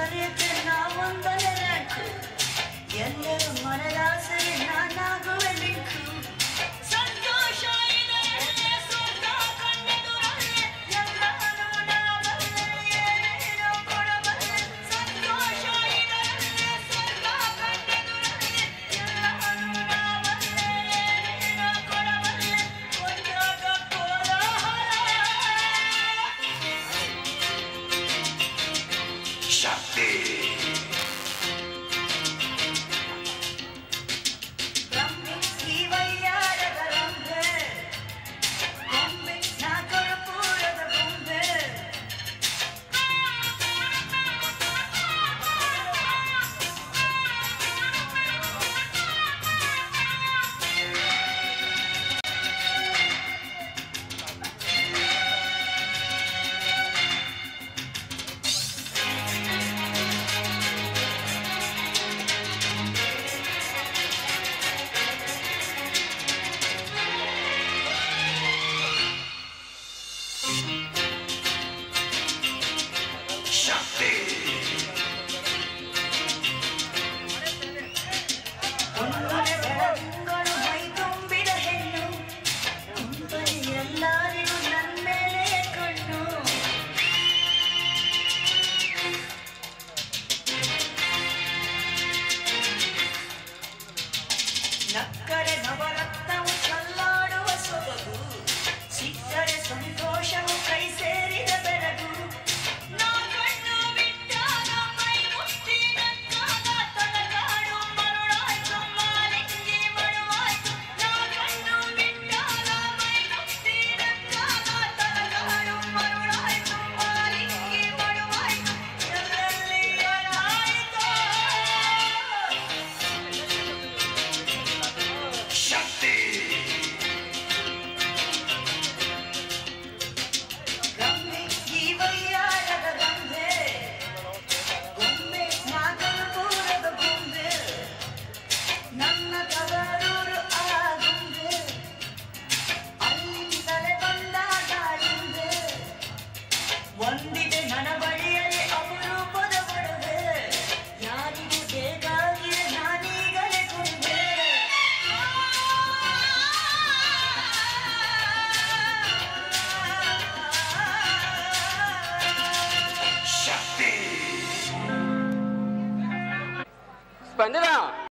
ಬರೆಯುತ್ತೆ ನಾವೊಂದನೇ rank ಎಲ್ಲರೂ ಮನದಾಸೆ ನಾನಾಗುವೆ link ಸಂತೋಷ ಇದರಲ್ಲೇ ಸ್ವರ್ಗ ಕಣ್ಣೆದುರಲ್ಲೇ ಎಲ್ಲಾನು ನಾವಲ್ಲೇ ಏನೇನೋ ಕೊಡಬಲ್ಲೆ ಸಂತೋಷ ಇದರಲ್ಲೇ ಸ್ವರ್ಗ ಕಣ್ಣೆದುರಲ್ಲೇ ಎಲ್ಲಾನು ನಾವಲ್ಲೇ ಏನೇನೋ ಕೊಡಬಲ್ಲೆ ಒಂದಾಗ ಕೋಲಾಹಲ ಶಕ್ತಿ ನಕ್ಕರೆ ನವರತ್ನವು ಕಲ್ಲಾಡುವ ಸೊಬಗು ಸಿಕ್ಕರೆ ಸಂತೋಷವು ಕೈ ಸೇರಿದ ಬೆರಗು ನಾ ಕಣ್ಣು ಬಿಟ್ಟಾಗ ಮೈ ಮುಟ್ಟಿ ನಕ್ಕಾಗ ತಲಗಾಡು ಮರುಳಾಯ್ತು ಮಾಲಿಂಗಿ ಮಡುವಾಯ್ತು ನಾ ಕಣ್ಣು ಬಿಟ್ಟಾಗ ಮೈ ಮುಟ್ಟಿ ನಕ್ಕಾಗ ತಲಗಾಡು ಮರುಳಾಯ್ತು ಮಾಲಿಂಗಿ ಮಡುವಾಯ್ತು ಎಲ್ಲರಲ್ಲಿ ಏನಾಯ್ತು ಶಕ್ತಿ ಗಂಗೆ ಈ ವೈಯಾರದ ಗಂಗೆ ಗೊಂಬೆ ನಾಗಲ್ಪುರದ ಗೊಂಬೆ ನನ್ನ ತವರೂರು ಆ ಗೊಂಬೆ ಅಲ್ಲಿಂದಲೇ ಬಂದ ಗಾಳಿಂದೆ ಒಂದಿದೆ ನನ್ನ ಬಳಿಯಲ್ಲಿ ಅಪರೂಪದ ಒಡವೆ ಯಾರಿಗೂ ಬೇಕಾಗಿದೆ ನಾನೀಗಲೇ ಗೊಂಬೆ ಸ್ಪಂದನ